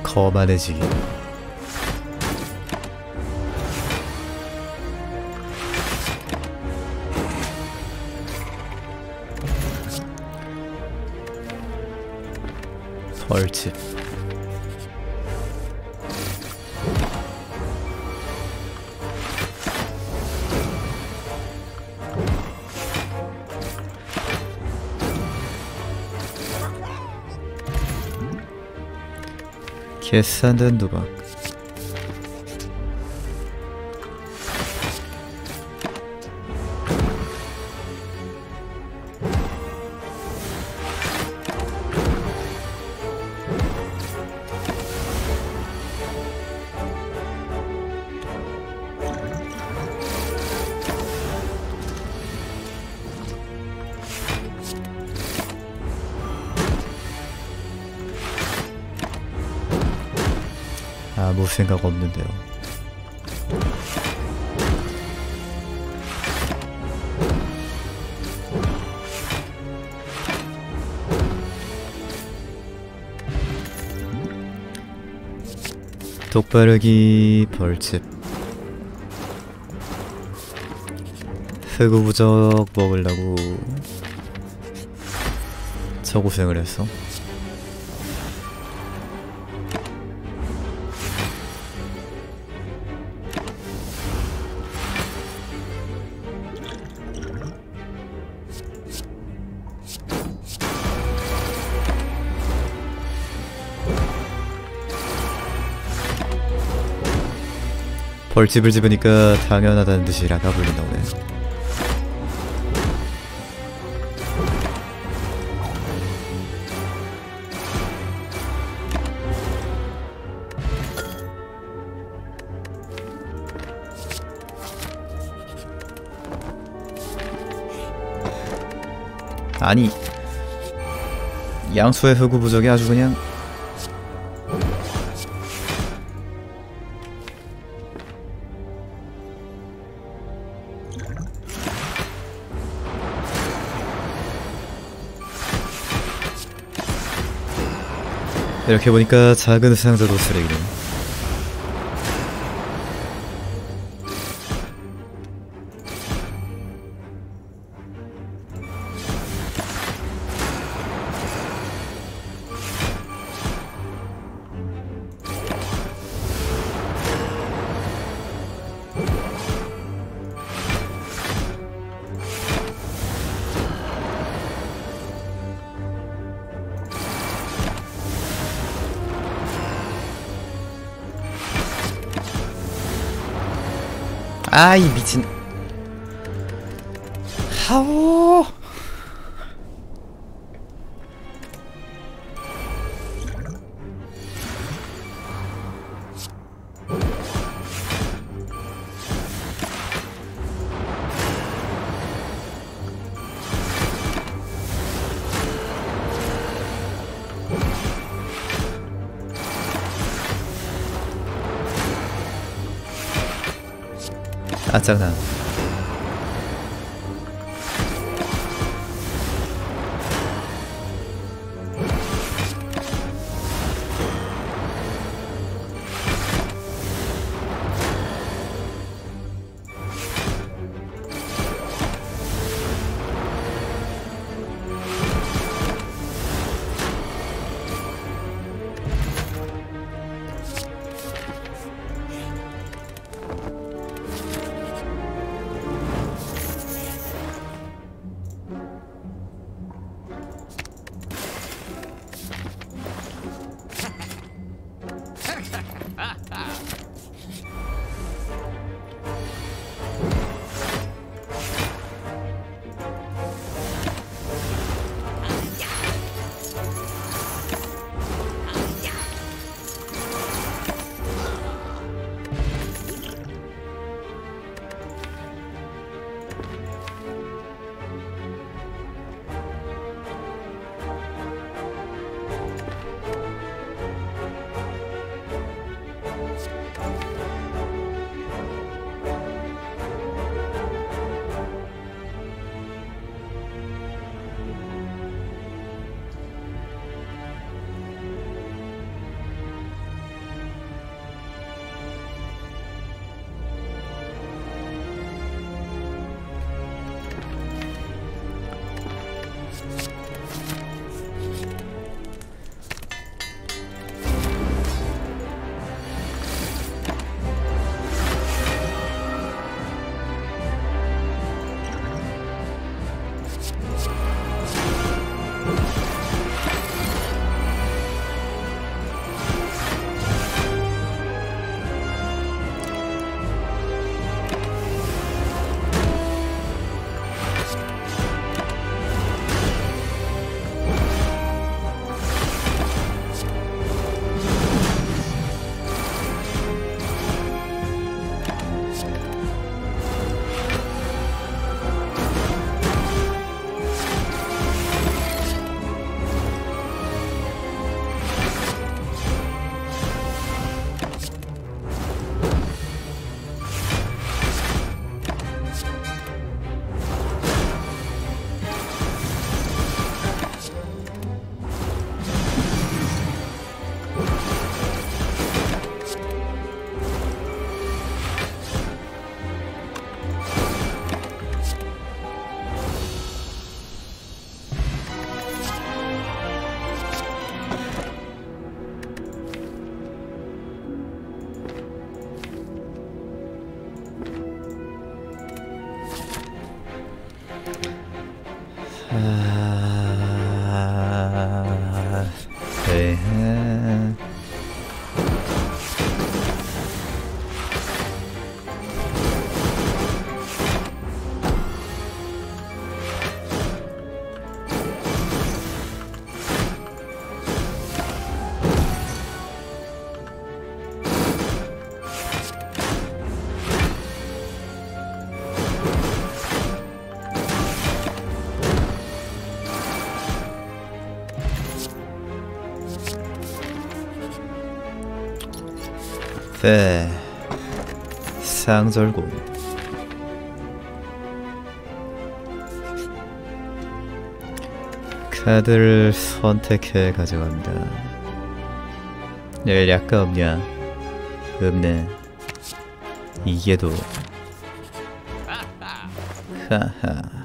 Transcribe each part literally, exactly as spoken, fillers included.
거만해지기. 벌집. 계산된 도박. 아무 생각 없는데요. 독바르기 벌집. 흑우부적 먹으려고 저 고생을 했어. 벌집을 집으니까 당연하다는 듯이 라가 불린다 오네. 아니, 양수의 흑우 부적이 아주 그냥 이렇게 보니까 작은 상자도 쓰레기네. 아이 미친. 하오. 아 짜증나. 패 상절곤. 카드를 선택해 가져갑니다. 열약가 없냐? 없네. 이게도 하하.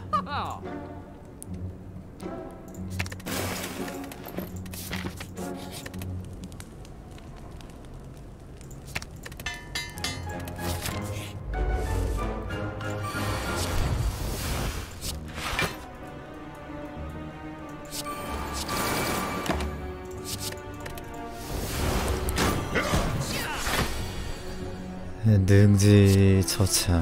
능지처참.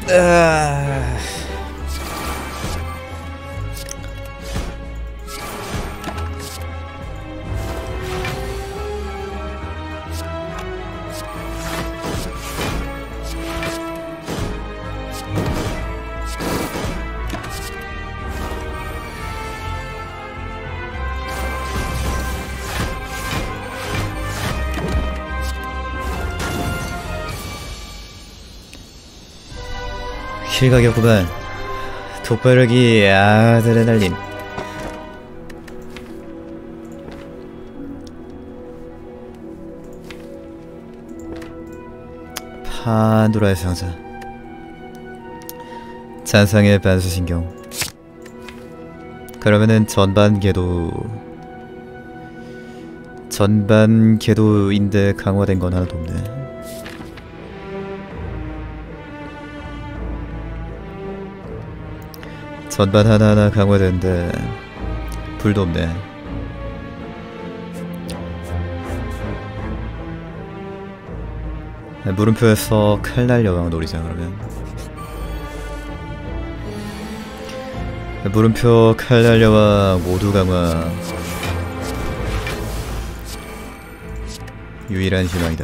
아... 실각이었구만. 독발력이 아드레날린. 판도라의 상자. 잔상의 반수신경. 그러면은 전반 궤도 전반 궤도인데 강화된 건 하나도 없네. 전반 하나하나 강화되는데 불도 없네. 물음표에서 칼날 여왕 노리자. 그러면 물음표 칼날 여왕 모두 강화. 유일한 희망이다.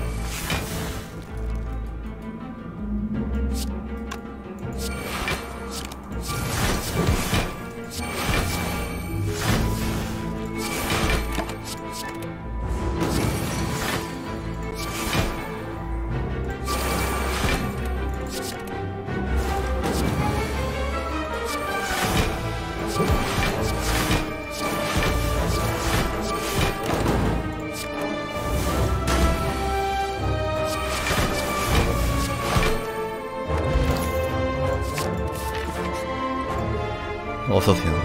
어서오세요.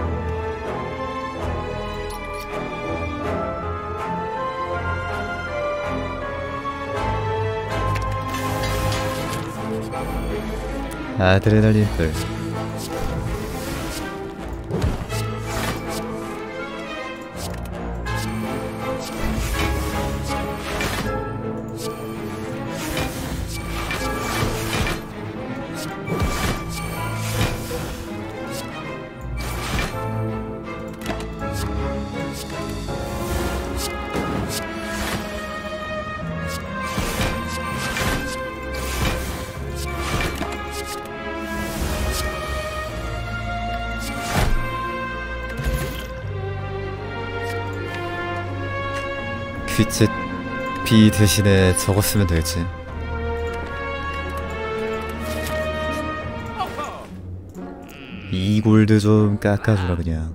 아드레날린 뿔. 귀째 비 대신에 저거 쓰면 될지. 이 골드 좀 깎아주라 그냥.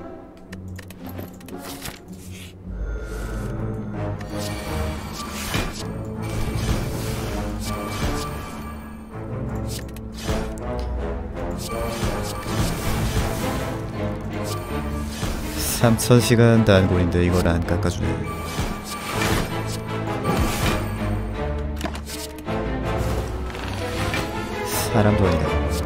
삼천 시간 단골인데 이걸 안 깎아주네. 사람도 아니다.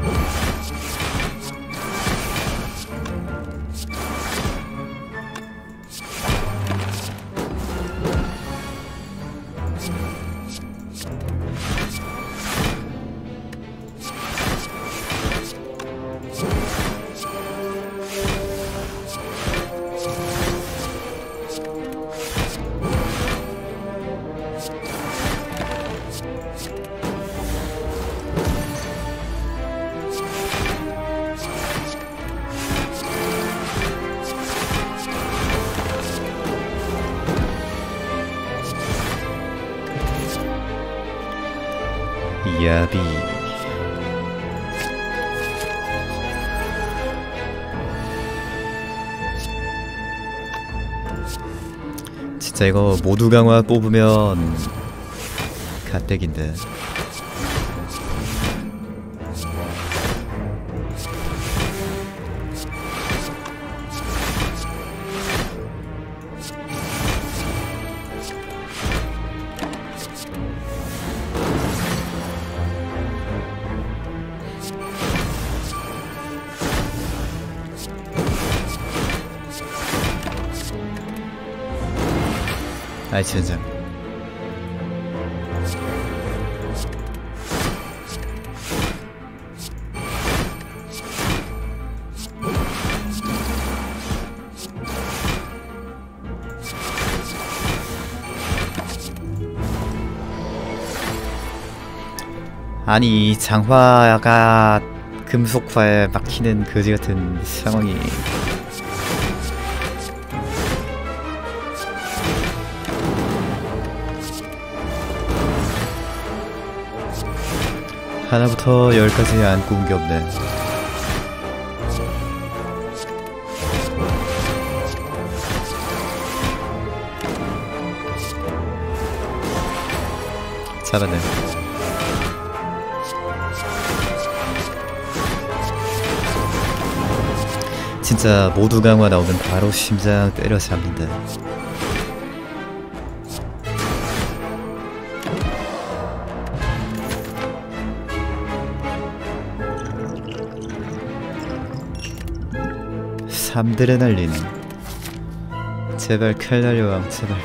야비. 진짜 이거 모두 강화 뽑으면 갓댁인데. 아이 젠장. 아니 이 장화가 금속화에 막히는 거지같은 상황이. 하나부터 열까지 안 꾸은 게 없네. 잘하네. 진짜 모두 강화 나오면 바로 심장 때려 잡는다. 삼들에 날린. 제발 칼 날려왕 제발.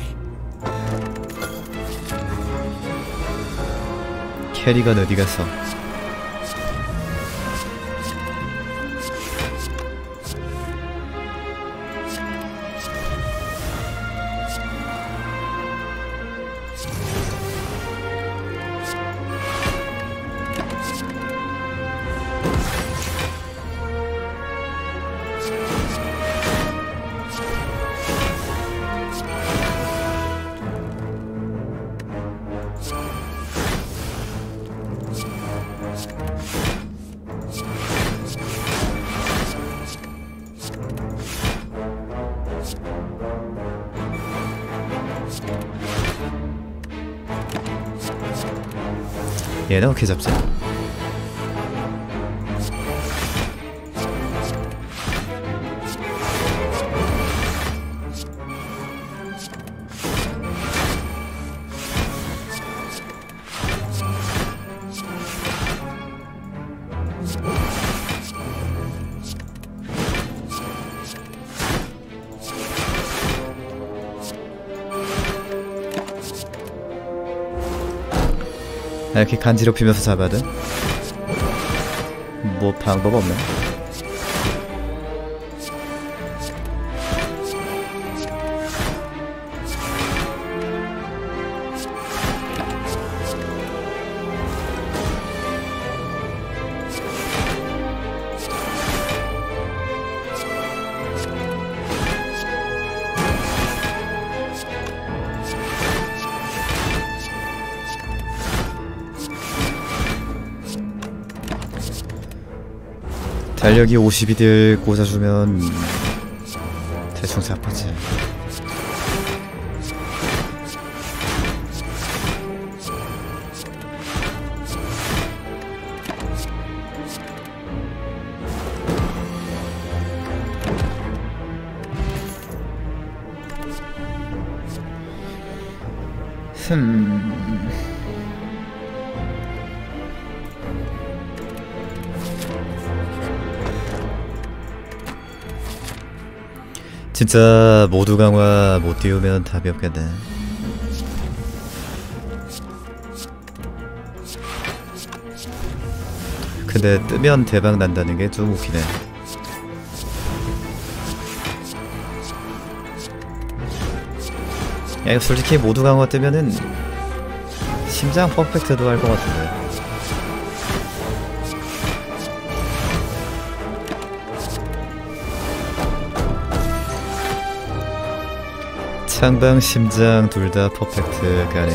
캐리건 어디 갔어? 얘는 어떻게 잡지? 아, 이렇게 간지럽히면서 잡아야 돼? 뭐 방법 없나? 달력이 오십이들 꽂아주면 대충 잡히지. 흠... 진짜 모두 강화 못 띄우면 답이 없겠네. 근데 뜨면 대박 난다는 게 좀 웃기네. 야, 이거 솔직히 모두 강화 뜨면은 심장 퍼펙트도 할 것 같은데. 상방 심장 둘 다 퍼펙트 가능.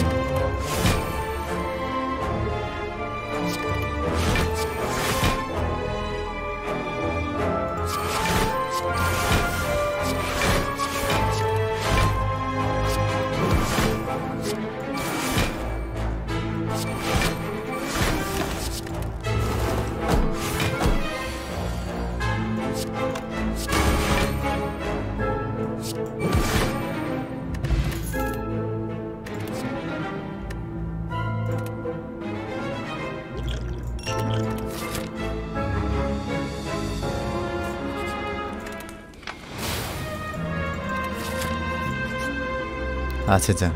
아 진짜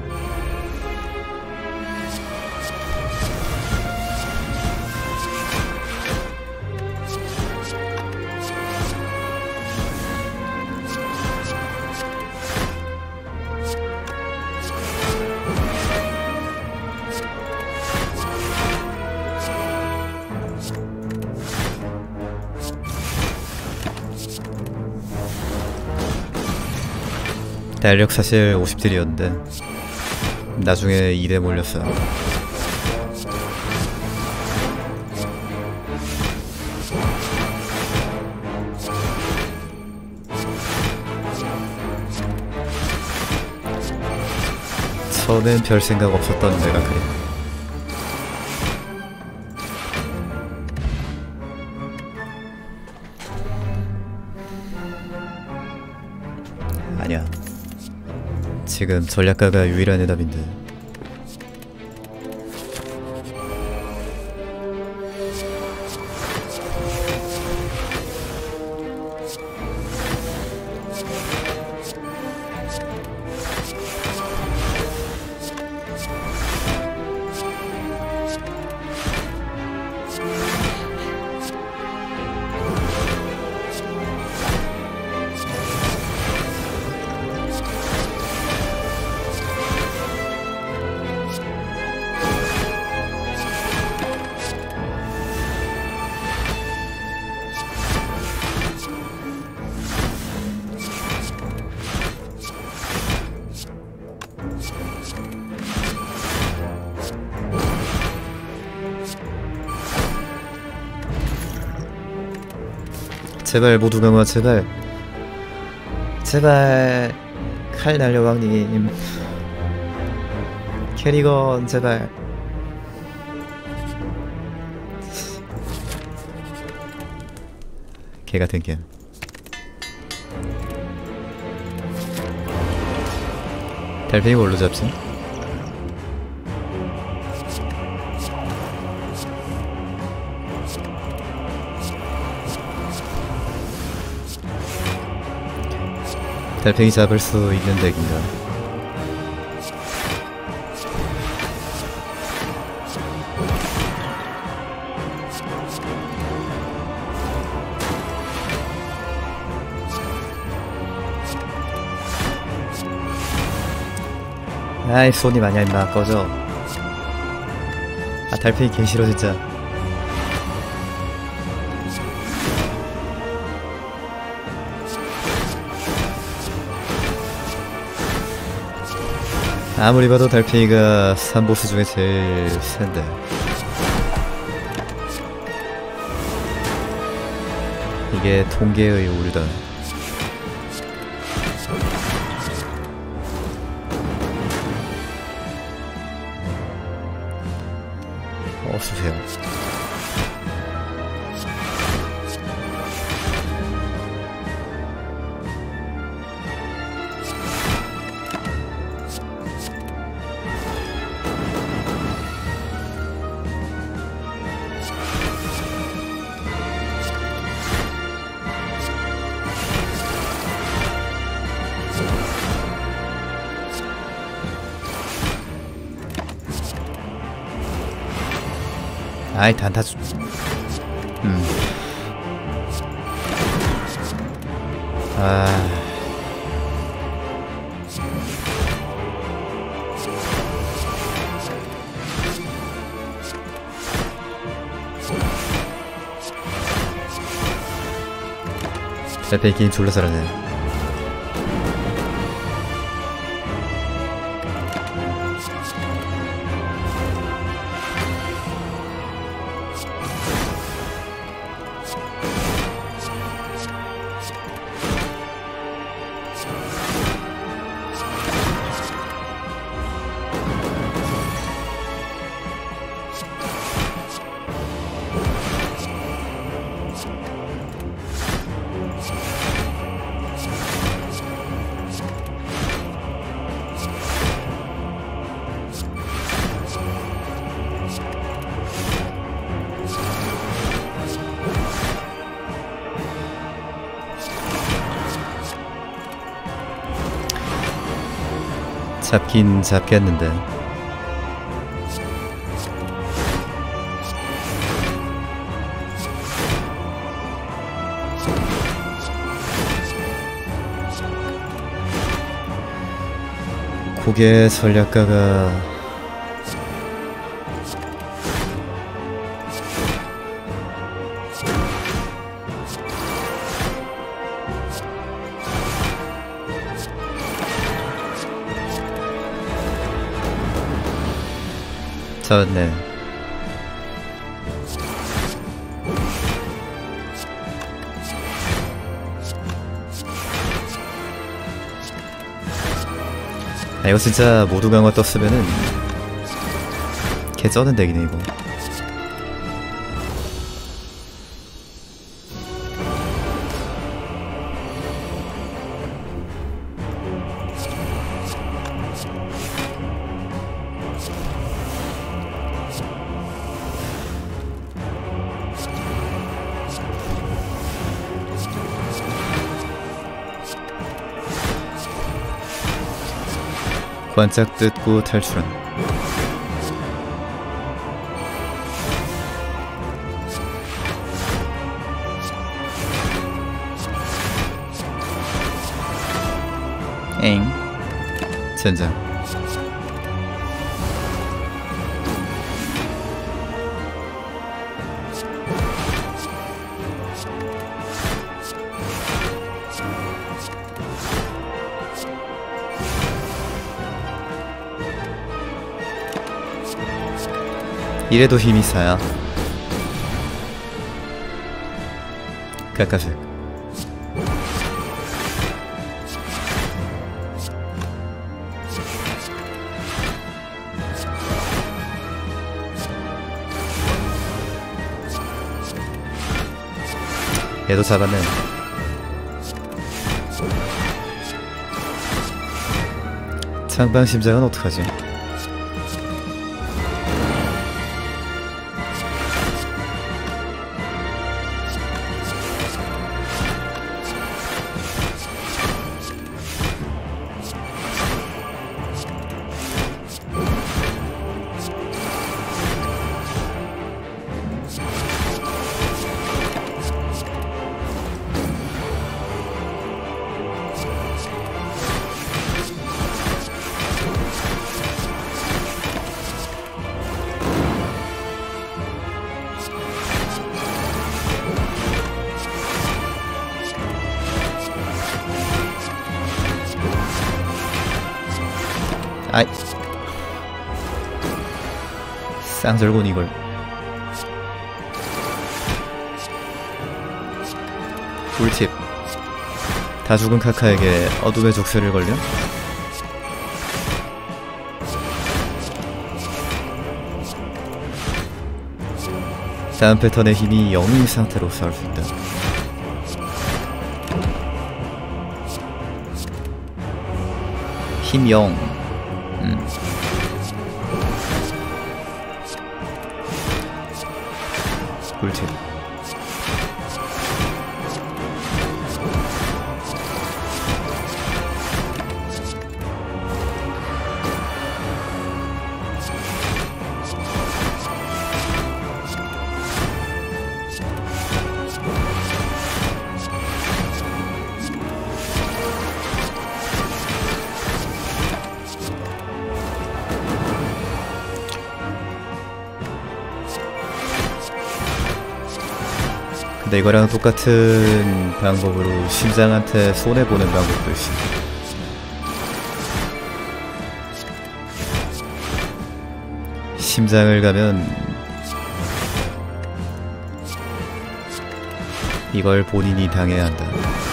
달력 사실 오십 딜이었는데 나중에 이 대 몰렸어요. 처음엔 별 생각 없었던 내가 그래. 아니야. 지금 전략가가 유일한 해답인데. 제발 모두 강화 제발 제발 칼 날려 왕님 캐리건 제발. 개같은 게임. 달팽이 뭘로 잡지? 달팽이 잡을 수 있는 덱인가? 아이 손님 아니야 임마 꺼져. 아 달팽이 개 싫어 진짜. 아무리 봐도 달팽이가 삼 보스 중에 제일 센데. 이게 통계의 오류다. 어서오세요. 아이 단타주. 음. 아. 달팽이 게임 졸라 잘하네. 잡긴 잡겠는데. 고개 전략가가 잡았네. 아, 이거 진짜 모두 강화 떴으면은 개 쩌는 덱이네 이거. 관짝 뜯고 탈출은 엥 젠장. 이래도 힘이 사야. 까까색. 얘도 잡았네. 창방심장은 어떡하지? 아이 쌍절곤 이걸. 꿀팁. 다 죽은 카카에게 어둠의 족쇄를 걸려? 다음 패턴의 힘이 영웅 상태로 싸울 수 있다. 힘 영. 음. 꿀팁. 근데 이거랑 똑같은 방법으로 심장한테 손해보는 방법도 있어. 심장을 가면 이걸 본인이 당해야 한다.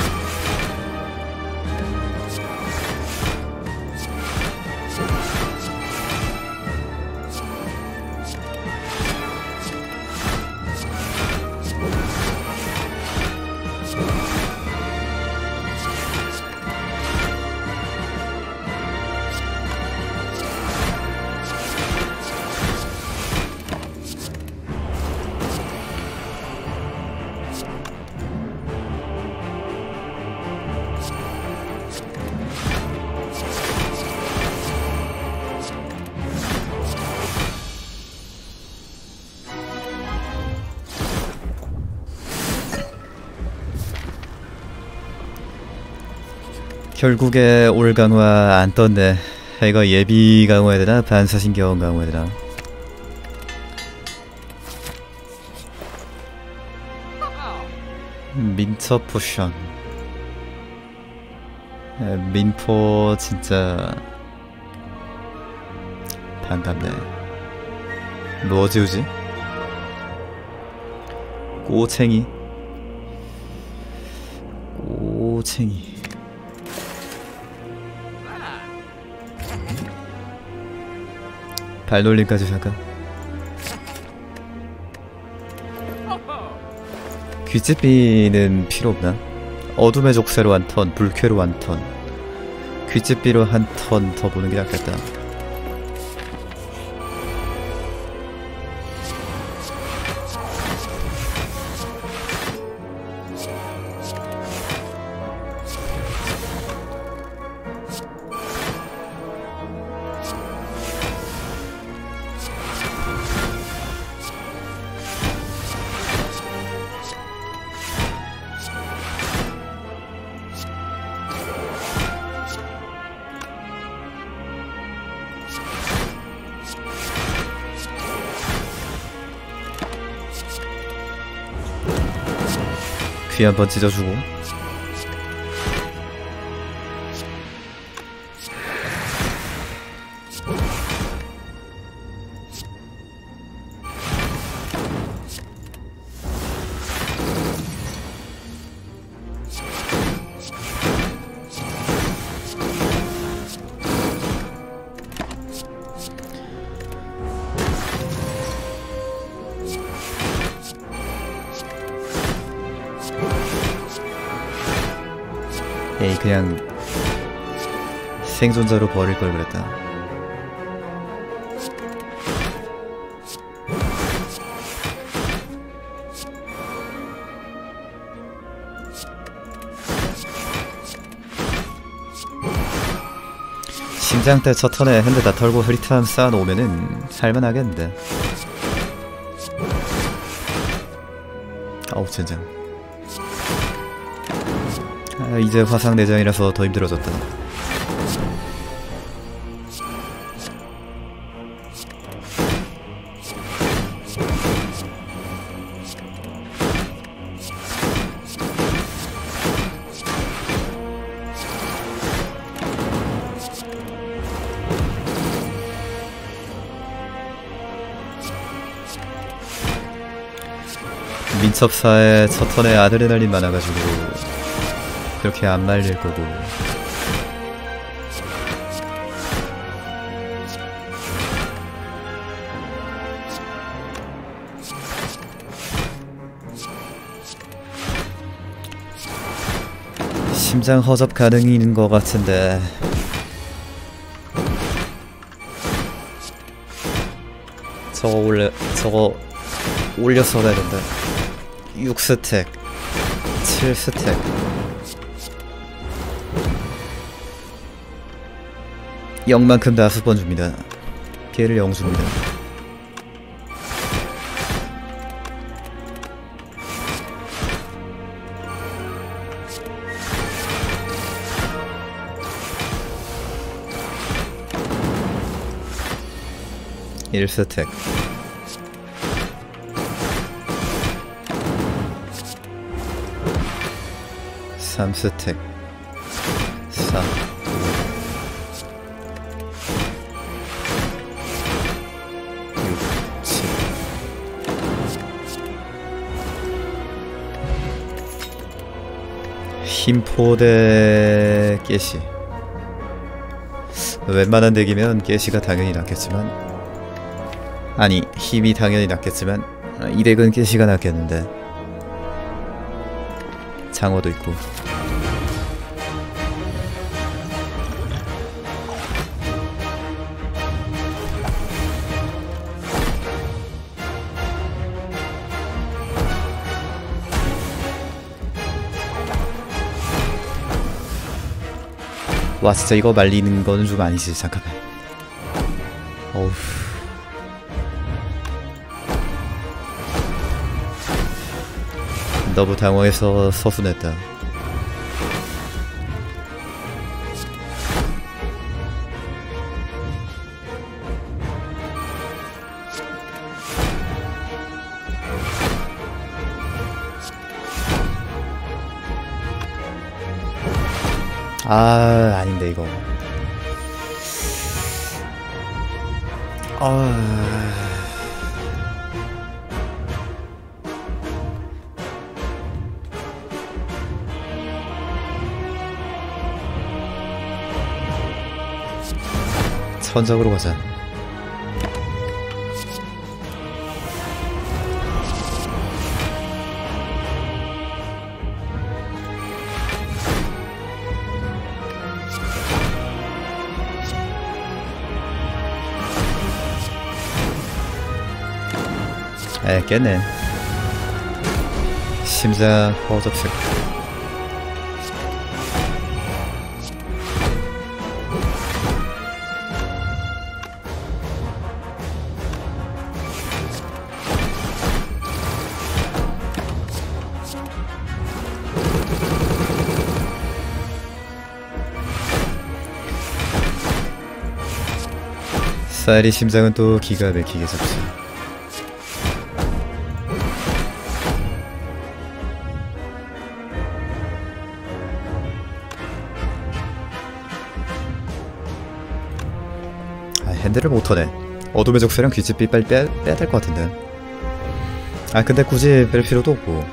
결국에 올 강화 안 떴네. 이거 예비 강화해야 되나? 반사신경 강화해야 되나? 민처 포션. 민포 진짜 반갑네. 뭐 지우지? 꼬챙이 꼬챙이 발놀림까지 잠깐. 귀집비는 필요 없나? 어둠의 족쇄로 한 턴, 불쾌로 한 턴, 귀집비로 한 턴 더 보는 게 낫겠다. 귀 한번 찢어주고. 에이, 그냥 생존자로 버릴 걸 그랬다. 심장 때 첫 턴에 핸드 다 털고 흐릿함 쌓아놓으면은 살만하겠는데. 어우, 젠장. 아, 이제 화상 내장이라서 더 힘들어졌다. 민첩사의 첫 턴에 아드레날린 많아가지고 그렇게 안 말릴 거고. 심장 허접 가능인 것 같은데. 저거 올려, 저거 올려서 가야 된다. 육 스택, 칠 스택. 영만큼 다섯 번 줍니다. 피해를 영 줍니다. 일 스택. 삼 스택. 사. 힘포대 깨시. 웬만한 덱이면 깨시가 당연히 낫겠지만, 아니 힘이 당연히 낫겠지만 이 덱은 깨시가 낫겠는데. 장어도 있고. 와, 진짜 이거 말리는 거는 좀 아니지. 잠깐만. 어우. 너무 당황해서 서순했다. 아, 아닌데 이거. 아, 천적으로 가자. 에, 깼네. 심장 허접색. 쌀이 심장은 또 기가 막히게 잡지. 아, 핸들을 못하네. 어둠의 족쇄랑 귀집비 빨리 빼, 빼야 될 것 같은데. 아 근데 굳이 뺄 필요도 없고.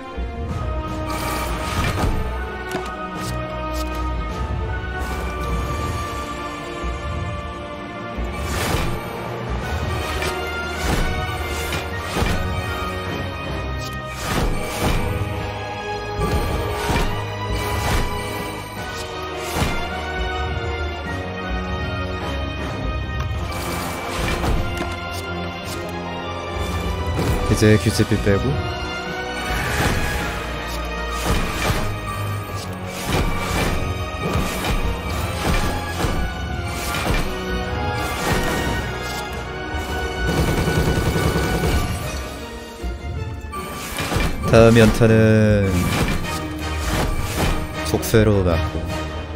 이제 귀집비 빼고 다음 연타는 족쇄로 맞고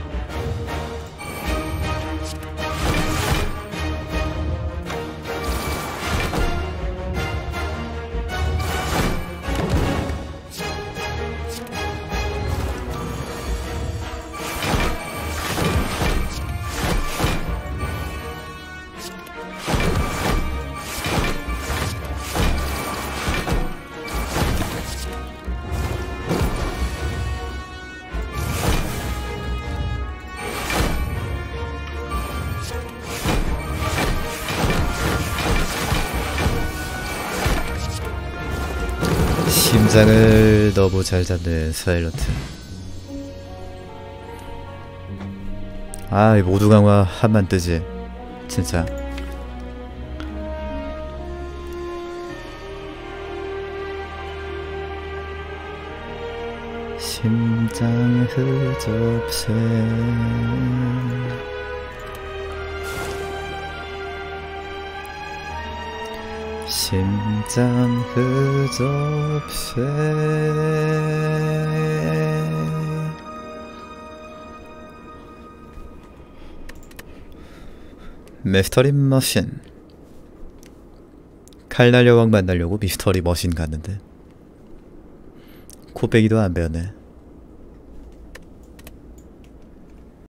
심장을 너무 잘 잡는 사일런트. 아, 이 모두 강화 한만 뜨지 진짜. 심장 흡접새 심장 흡접새 미스터리 머신. 칼날 여왕 만나려고 미스터리 머신 갔는데 코빼기도 안 배웠네.